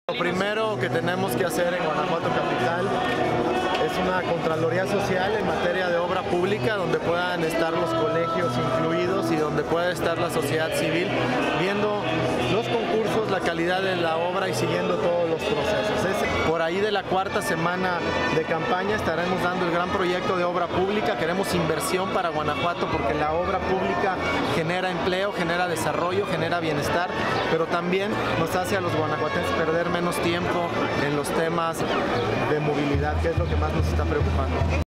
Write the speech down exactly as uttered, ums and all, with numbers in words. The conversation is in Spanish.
Lo primero que tenemos que hacer en Guanajuato Capital es una Contraloría Social en materia de obra pública, donde puedan estar los colegios incluidos y donde pueda estar la sociedad civil viendo los concursos, la calidad de la obra y siguiendo todos los procesos. Es por ahí de la cuarta semana de campaña estaremos dando el gran proyecto de obra pública. Queremos inversión para Guanajuato porque la obra pública genera empleo, genera desarrollo, genera bienestar, pero también nos hace a los guanajuatenses perder menos tiempo en los temas de movilidad, que es lo que más nos está preocupando.